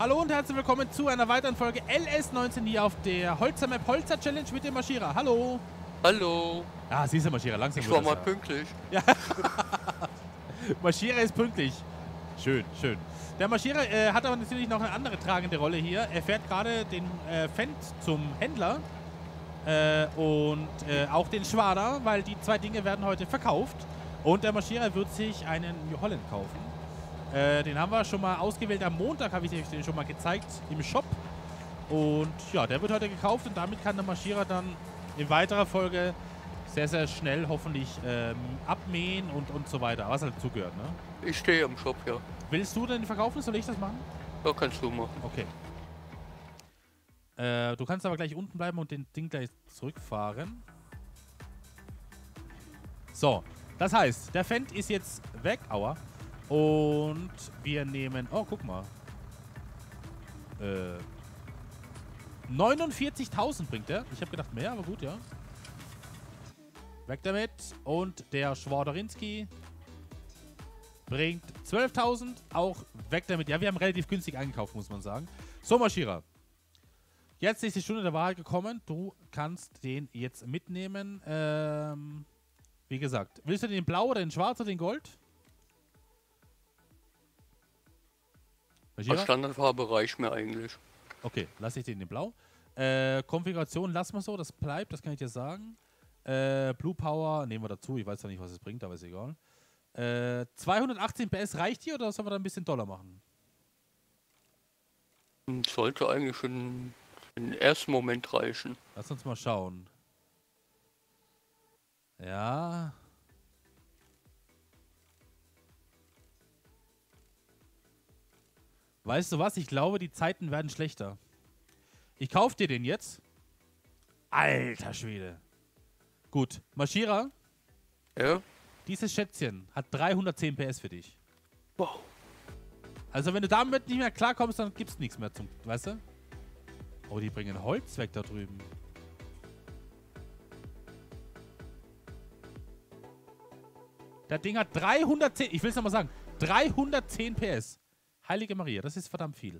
Hallo und herzlich willkommen zu einer weiteren Folge LS19 hier auf der Holzer Map Holzer Challenge mit dem Marschierer. Hallo. Hallo. Ja, siehst du, Marschierer, langsam. Ich war mal pünktlich. Ja. Marschierer ist pünktlich. Schön, schön. Der Marschierer hat aber natürlich noch eine andere tragende Rolle hier. Er fährt gerade den Fendt zum Händler und auch den Schwader, weil die zwei Dinge werden heute verkauft. Und der Marschierer wird sich einen New Holland kaufen. Den haben wir schon mal ausgewählt. Am Montag habe ich euch den schon mal gezeigt im Shop. Und ja, der wird heute gekauft und damit kann der Marschierer dann in weiterer Folge sehr, sehr schnell hoffentlich abmähen und so weiter. Was halt zugehört, ne? Ich stehe am Shop, ja. Willst du denn verkaufen? Soll ich das machen? Ja, kannst du machen. Okay. Du kannst aber gleich unten bleiben und den Ding gleich zurückfahren. So, das heißt, der Fendt ist jetzt weg. Aua. Und wir nehmen... Oh, guck mal. 49.000 bringt er. Ich habe gedacht mehr, aber gut, ja. Weg damit. Und der Schwaderinski bringt 12.000. Auch weg damit. Ja, wir haben relativ günstig eingekauft, muss man sagen. So, Marschierer. Jetzt ist die Stunde der Wahl gekommen. Du kannst den jetzt mitnehmen. Wie gesagt, willst du den blau oder den schwarz oder den Gold? Als Standardfarbe reicht mir eigentlich. Okay, lasse ich den in blau. Konfiguration lassen wir so, das bleibt, das kann ich dir sagen. Blue Power nehmen wir dazu, ich weiß zwar nicht, was es bringt, aber ist egal. 218 PS reicht hier oder sollen wir da ein bisschen Dollar machen? Sollte eigentlich schon im ersten Moment reichen. Lass uns mal schauen. Ja. Weißt du was? Ich glaube, die Zeiten werden schlechter. Ich kaufe dir den jetzt. Alter Schwede. Gut. Marschierer. Ja? Dieses Schätzchen hat 310 PS für dich. Wow. Also wenn du damit nicht mehr klarkommst, dann gibt's nichts mehr zum... Weißt du? Oh, die bringen Holz weg da drüben. Das Ding hat 310... Ich will es nochmal sagen. 310 PS. Heilige Maria, das ist verdammt viel.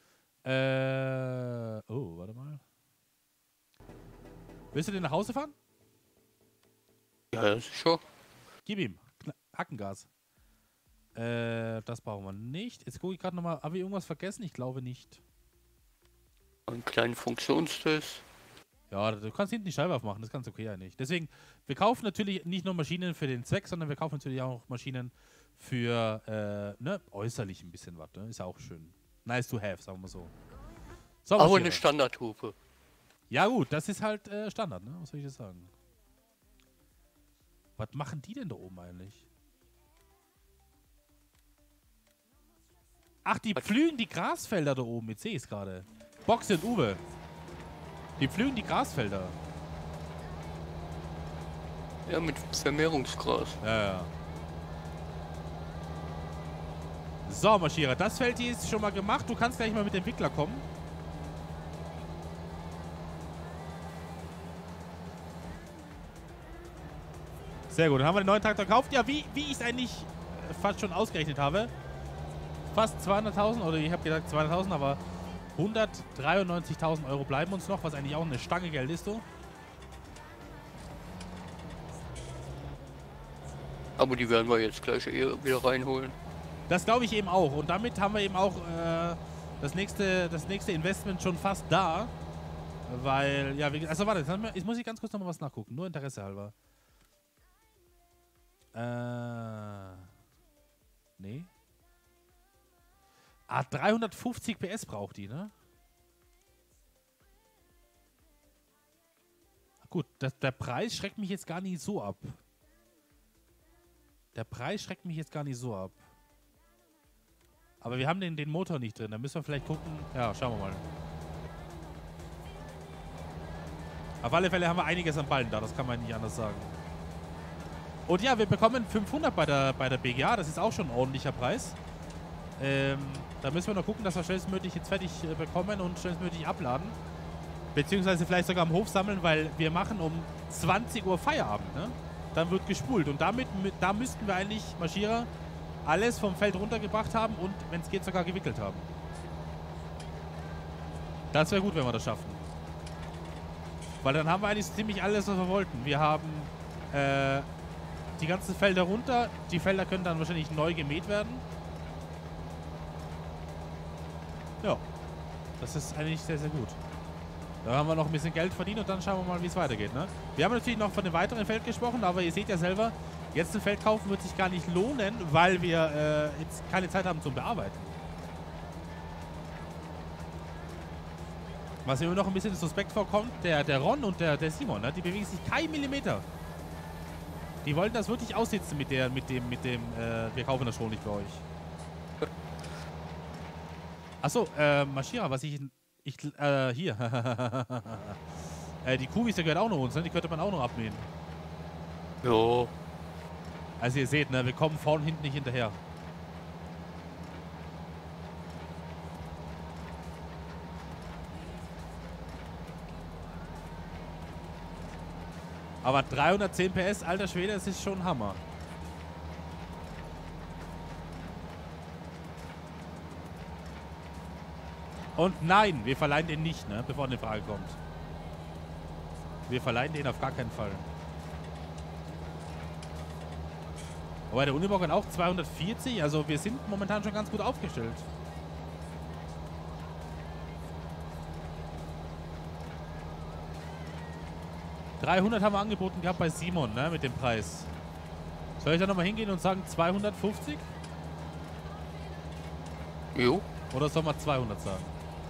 Oh, warte mal. Willst du den nach Hause fahren? Ja, sicher. Gib ihm. Hackengas. Das brauchen wir nicht. Jetzt gucke ich gerade nochmal. Habe ich irgendwas vergessen? Ich glaube nicht. Einen kleinen Funktionstest. Ja, du kannst hinten die Scheibe aufmachen. Das ist ganz okay eigentlich. Deswegen, wir kaufen natürlich nicht nur Maschinen für den Zweck, sondern wir kaufen natürlich auch Maschinen für, äußerlich ein bisschen was. Ne? Ist ja auch schön. Nice to have, sagen wir so. So, aber eine Standardhupe. Ja gut, das ist halt Standard, ne? Was soll ich jetzt sagen? Was machen die denn da oben eigentlich? Ach, die pflügen die Grasfelder da oben. Jetzt sehe ich es gerade. Boxe und Uwe. Die pflügen die Grasfelder. Ja, mit Vermehrungsgras. Ja. So, Marschierer, das Feld hier ist schon mal gemacht. Du kannst gleich mal mit dem Entwickler kommen. Sehr gut, dann haben wir den neuen Traktor gekauft. Ja, wie ich es eigentlich fast schon ausgerechnet habe. Fast 200.000, oder ich habe gesagt 200.000, aber 193.000 Euro bleiben uns noch, was eigentlich auch eine Stange Geld ist, so. Aber die werden wir jetzt gleich wieder reinholen. Das glaube ich eben auch. Und damit haben wir eben auch das nächste Investment schon fast da. Weil, ja, also warte, jetzt muss ich ganz kurz nochmal was nachgucken. Nur Interesse halber. Nee. 350 PS braucht die, ne? Gut, der Preis schreckt mich jetzt gar nicht so ab. Aber wir haben den Motor nicht drin. Da müssen wir vielleicht gucken. Ja, schauen wir mal. Auf alle Fälle haben wir einiges an Ballen da. Das kann man nicht anders sagen. Und ja, wir bekommen 500 bei der BGA. Das ist auch schon ein ordentlicher Preis. Da müssen wir noch gucken, dass wir schnellstmöglich jetzt fertig bekommen und schnellstmöglich abladen. Beziehungsweise vielleicht sogar am Hof sammeln, weil wir machen um 20 Uhr Feierabend, ne? Dann wird gespult. Und da müssten wir eigentlich, Marschierer, alles vom Feld runtergebracht haben und, wenn es geht, sogar gewickelt haben. Das wäre gut, wenn wir das schaffen. Weil dann haben wir eigentlich ziemlich alles, was wir wollten. Wir haben die ganzen Felder runter. Die Felder können dann wahrscheinlich neu gemäht werden. Ja. Das ist eigentlich sehr, sehr gut. Da haben wir noch ein bisschen Geld verdient und dann schauen wir mal, wie es weitergeht. Ne? Wir haben natürlich noch von dem weiteren Feld gesprochen, aber ihr seht ja selber, jetzt ein Feld kaufen wird sich gar nicht lohnen, weil wir jetzt keine Zeit haben zum Bearbeiten. Was mir immer noch ein bisschen suspekt vorkommt, der Ron und der Simon, ne? Die bewegen sich keinen Millimeter. Die wollten das wirklich aussitzen mit dem, wir kaufen das Stroh nicht bei euch. Achso, Maschira, was hier. Die Kuhwiese gehört auch noch uns, ne? Die könnte man auch noch abmähen. Jo. Also ihr seht, ne? Wir kommen vorne und hinten nicht hinterher. Aber 310 PS, alter Schwede, das ist schon Hammer. Und nein, wir verleihen den nicht, ne, bevor eine Frage kommt. Wir verleihen den auf gar keinen Fall. Aber der Unimog hat auch 240, also wir sind momentan schon ganz gut aufgestellt. $300 haben wir angeboten gehabt bei Simon, ne, mit dem Preis. Soll ich da nochmal hingehen und sagen 250? Jo. Oder soll man 200 sagen?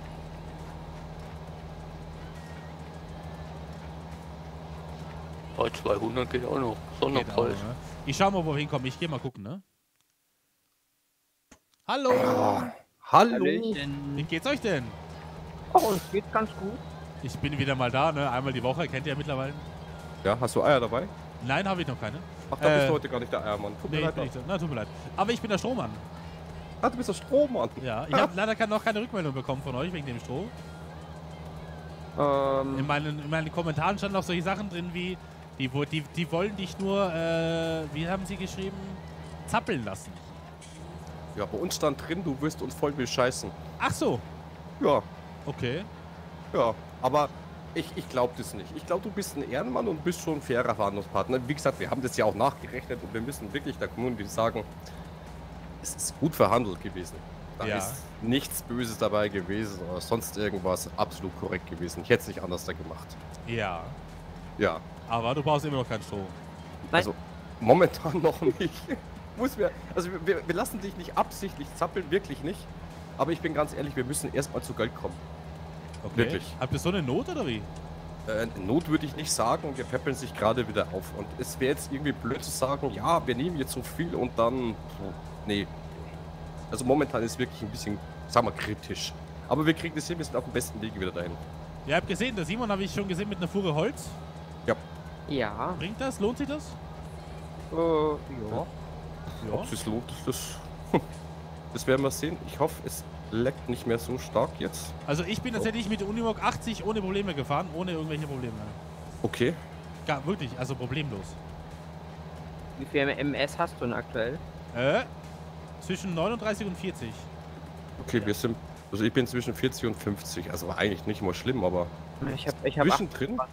Bei 200 geht auch noch. Geht Sonderpreis. auch, ne? Ich schau mal, wo wir hinkommen. Ich gehe mal gucken, ne? Hallo! Hallo. Hallöchen. Wie geht's euch denn? Oh, uns geht's ganz gut. Ich bin wieder mal da, ne? Einmal die Woche, kennt ihr ja mittlerweile. Ja, hast du Eier dabei? Nein, habe ich noch keine. Ach, da bist du heute gar nicht der Eiermann. Tut mir Nee, leid. bin ich da. Na, tut mir leid. Aber ich bin der Strohmann. Ah, du bist der Strohmann. Ja, ich habe leider noch keine Rückmeldung bekommen von euch wegen dem Stroh. In meinen Kommentaren standen auch solche Sachen drin wie, die wollen dich nur, wie haben sie geschrieben, zappeln lassen. Ja, bei uns stand drin, du wirst uns voll bescheißen. Ach so, Ja, okay. ja. Aber ich glaube das nicht. Ich glaube, du bist ein Ehrenmann und bist schon ein fairer Verhandlungspartner. Wie gesagt, wir haben das ja auch nachgerechnet und wir müssen wirklich der Community sagen, es ist gut verhandelt gewesen. Da Ja. ist nichts Böses dabei gewesen oder sonst irgendwas, absolut korrekt gewesen. Ich hätte es nicht anders da gemacht. Ja, Ja, aber du brauchst immer noch kein Stroh. Nein. also momentan noch nicht. Also wir lassen dich nicht absichtlich zappeln, wirklich nicht. Aber ich bin ganz ehrlich, wir müssen erstmal zu Geld kommen. Okay. Wirklich. Habt ihr so eine Not oder wie? Not würde ich nicht sagen, wir peppeln sich gerade wieder auf. Und es wäre jetzt irgendwie blöd zu sagen, ja, wir nehmen jetzt so viel und dann... Nee. Also momentan ist wirklich ein bisschen, sagen wir, kritisch. Aber wir kriegen das hin, wir sind auf dem besten Weg wieder dahin. Ihr habt gesehen, der Simon habe ich schon gesehen mit einer Fuhre Holz. Ja. Bringt das? Lohnt sich das? Ja. Ja. Ob es sich lohnt, das werden wir sehen. Ich hoffe, es leckt nicht mehr so stark jetzt. Also ich bin tatsächlich mit der Unimog 80 ohne Probleme gefahren, ohne irgendwelche Probleme. Okay. Gar, wirklich, also problemlos. Wie viel MS hast du denn aktuell? Zwischen 39 und 40. Okay, wir sind... Also ich bin zwischen 40 und 50. Also eigentlich nicht mal schlimm, aber... Ich hab Zwischendrin? 28.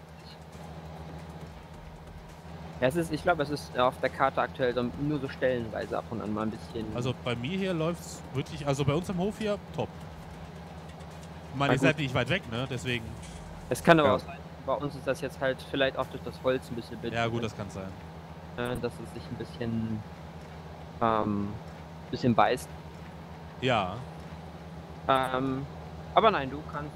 Ja, ich glaube, es ist auf der Karte aktuell so, nur so stellenweise ab und an mal ein bisschen. Also bei mir hier läuft es wirklich, also bei uns am Hof hier, top. Ich meine, Na ihr seid gut. nicht weit weg, ne? Deswegen. Es kann aber Ja. auch sein, bei uns ist das jetzt halt vielleicht auch durch das Holz ein bisschen Ja gut, das kann sein. dass es sich ein bisschen beißt. Ja. Aber nein, du kannst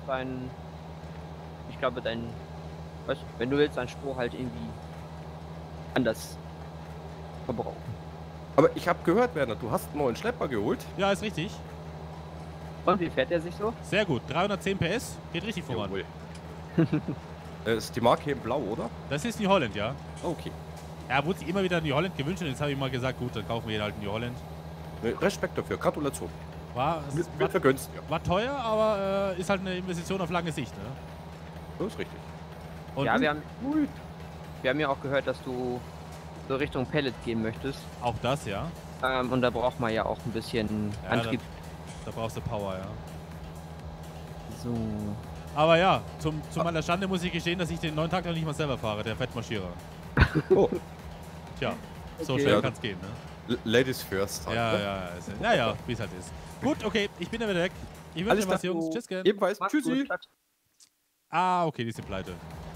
wenn du willst, dein Stroh halt irgendwie anders verbrauchen. Aber ich habe gehört, Werner, du hast einen neuen Schlepper geholt. Ja, ist richtig. Und wie fährt er sich so? Sehr gut. 310 PS. Geht richtig voran. Jawohl. Ist die Marke in Blau, oder? Das ist New Holland, ja. Okay. Er wurde sich immer wieder New Holland gewünscht und jetzt habe ich mal gesagt, gut, dann kaufen wir ihn halt New Holland. Respekt dafür, Gratulation. War Wir vergönnst dir. war teuer, aber ist halt eine Investition auf lange Sicht, ne? Das ist richtig. Und Ja, wir haben ja auch gehört, dass du so Richtung Pellet gehen möchtest. auch das, ja. Und da braucht man ja auch ein bisschen Ja, Antrieb. Da brauchst du Power, ja. So. Aber ja, zu meiner Schande muss ich gestehen, dass ich den neuen Tag noch nicht mal selber fahre, der Fettmarschierer. Oh, Tja, so Okay. schnell Ja. kann es gehen, ne? Ladies first. halt, Ja, ne? ja, wie es halt ist. Gut, okay, ich bin dann wieder weg. Ich wünsche Alles euch was, klar. Jungs. Tschüss, gern. Ebenfalls. Mach's Tschüssi. gut, Stadt. Ah, okay, die sind pleite.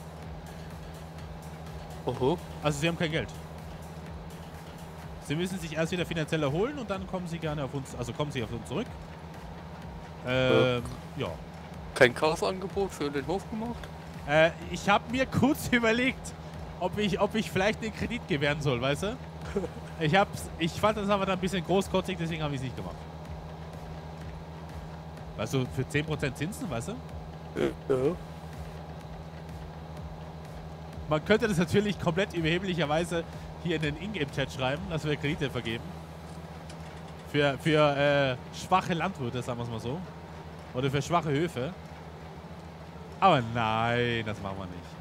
Oho. Also sie haben kein Geld. Sie müssen sich erst wieder finanziell erholen und dann kommen sie gerne auf uns, also kommen sie auf uns zurück. Ja. Kein Kaufangebot für den Hof gemacht? Ich habe mir kurz überlegt, ob ich vielleicht den Kredit gewähren soll, weißt du? Ich fand das aber dann ein bisschen großkotzig, deswegen habe ich es nicht gemacht. Weißt du, für 10% Zinsen, weißt du? Ja. Man könnte das natürlich komplett überheblicherweise hier in den Ingame-Chat schreiben, dass wir Kredite vergeben. Für schwache Landwirte, sagen wir es mal so. Oder für schwache Höfe. Aber nein, das machen wir nicht.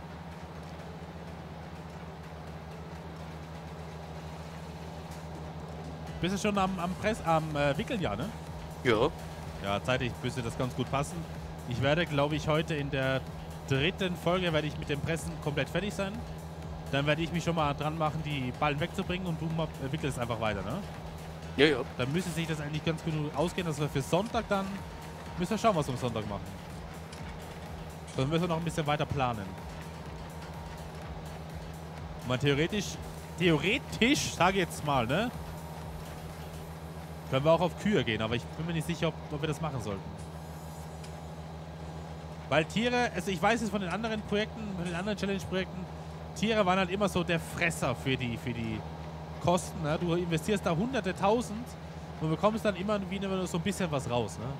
Bist du schon am Wickeln, ja, ne? Ja. Ja, zeitlich müsste das ganz gut passen. Ich werde, glaube ich, heute in der 3. Folge werde ich mit dem Pressen komplett fertig sein. Dann werde ich mich schon mal dran machen, die Ballen wegzubringen und du wickelst einfach weiter, ne? Ja, ja. Dann müsste sich das eigentlich ganz gut ausgehen, dass wir für Sonntag dann... Müssen wir schauen, was wir am Sonntag machen. Dann müssen wir noch ein bisschen weiter planen. Mal theoretisch, sage ich jetzt mal, ne? Können wir auch auf Kühe gehen, aber ich bin mir nicht sicher, ob wir das machen sollten. Weil Tiere, also ich weiß es von den anderen Projekten, von den anderen Challenge-Projekten, Tiere waren halt immer so der Fresser für die Kosten. Ne? Du investierst da Hunderte, Tausend und bekommst dann immer wieder nur so ein bisschen was raus. Ne?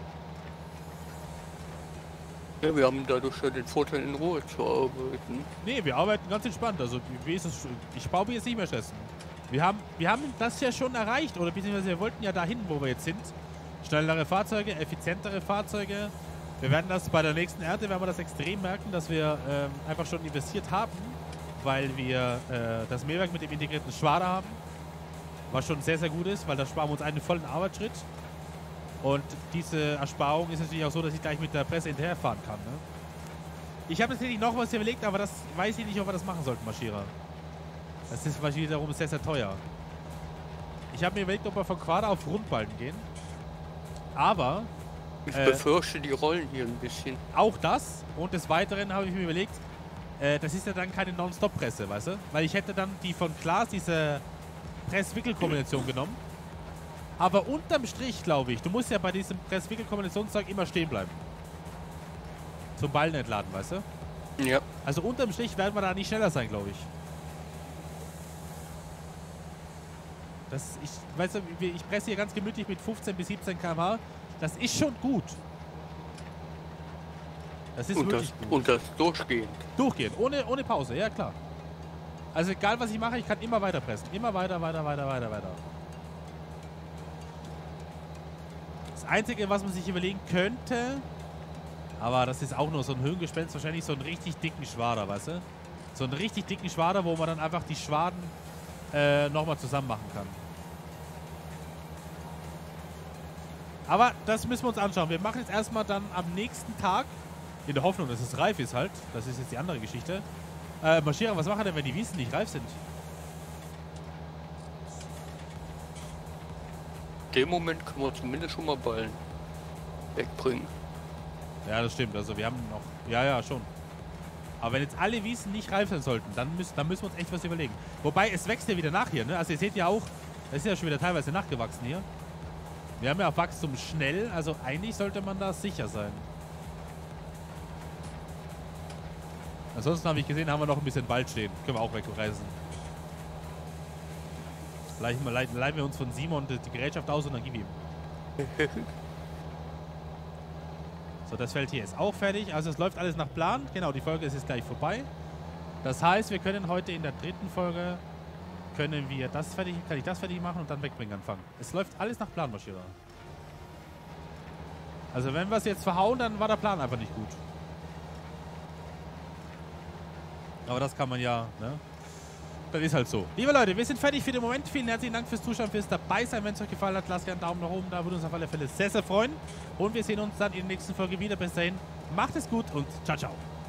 Ja, wir haben dadurch ja den Vorteil, in Ruhe zu arbeiten. Nee, wir arbeiten ganz entspannt. Also wie ist es? Ich brauche jetzt nicht mehr stressen. Wir haben das ja schon erreicht, oder beziehungsweise wir wollten ja dahin, wo wir jetzt sind. Schnellere Fahrzeuge, effizientere Fahrzeuge. Wir werden das bei der nächsten Ernte, werden wir das extrem merken, dass wir einfach schon investiert haben, weil wir das Mähwerk mit dem integrierten Schwader haben, was schon sehr, sehr gut ist, weil da sparen wir uns einen vollen Arbeitsschritt. Und diese Ersparung ist natürlich auch so, dass ich gleich mit der Presse hinterherfahren kann. Ne? Ich habe tatsächlich noch was überlegt, aber das weiß ich nicht, ob wir das machen sollten, Marschierer. Das ist wiederum sehr, sehr teuer. Ich habe mir überlegt, ob wir von Quader auf Rundbalken gehen. Aber Ich befürchte die Rollen hier ein bisschen. auch das und des Weiteren habe ich mir überlegt, das ist ja dann keine Non-Stop-Presse, weißt du? Weil ich hätte dann die von Klaas, diese Press-Wickel-Kombination genommen. Aber unterm Strich, glaube ich, du musst ja bei diesem Press-Wickel-Kombinationszeug immer stehen bleiben. Zum Ballen entladen, weißt du? Ja. Also unterm Strich werden wir da nicht schneller sein, glaube ich. Weißt du, ich presse hier ganz gemütlich mit 15 bis 17 km/h. Das ist schon gut. Das ist wirklich gut. Und das durchgehend. Durchgehend, ohne Pause, ja klar. Also egal was ich mache, ich kann immer weiter pressen. Immer weiter. Das Einzige, was man sich überlegen könnte, aber das ist auch nur so ein Hirngespenst, wahrscheinlich so einen richtig dicken Schwader, weißt du? So einen richtig dicken Schwader, wo man dann einfach die Schwaden nochmal zusammen machen kann. Aber das müssen wir uns anschauen. Wir machen jetzt erstmal dann am nächsten Tag, in der Hoffnung, dass es reif ist halt. Das ist jetzt die andere Geschichte. Marschierer, was machen wir denn, wenn die Wiesen nicht reif sind? In dem Moment können wir zumindest schon mal Ballen wegbringen. Ja, das stimmt. Also wir haben noch... Ja, schon. Aber wenn jetzt alle Wiesen nicht reif sein sollten, dann müssen wir uns echt was überlegen. Wobei, es wächst ja wieder nach hier, ne? Also ihr seht ja auch, das ist ja schon wieder teilweise nachgewachsen hier. Wir haben ja auch Wachstum schnell, also eigentlich sollte man da sicher sein. Ansonsten habe ich gesehen, haben wir noch ein bisschen Wald stehen. Können wir auch wegreißen. Leihen wir uns von Simon die Gerätschaft aus und dann gib ihm. So, das Feld hier ist auch fertig. Also es läuft alles nach Plan. Genau, die Folge ist jetzt gleich vorbei. Das heißt, wir können heute in der 3. Folge kann ich das fertig machen und dann wegbringen anfangen. Es läuft alles nach Plan, Marschierer. Also wenn wir es jetzt verhauen, dann war der Plan einfach nicht gut. Aber das kann man ja, ne? Das ist halt so. Liebe Leute, wir sind fertig für den Moment. Vielen herzlichen Dank fürs Zuschauen, fürs dabei sein. Wenn es euch gefallen hat, lasst gerne einen Daumen nach oben. Da würde uns auf alle Fälle sehr, sehr freuen. Und wir sehen uns dann in der nächsten Folge wieder. Bis dahin, Macht es gut und ciao, ciao.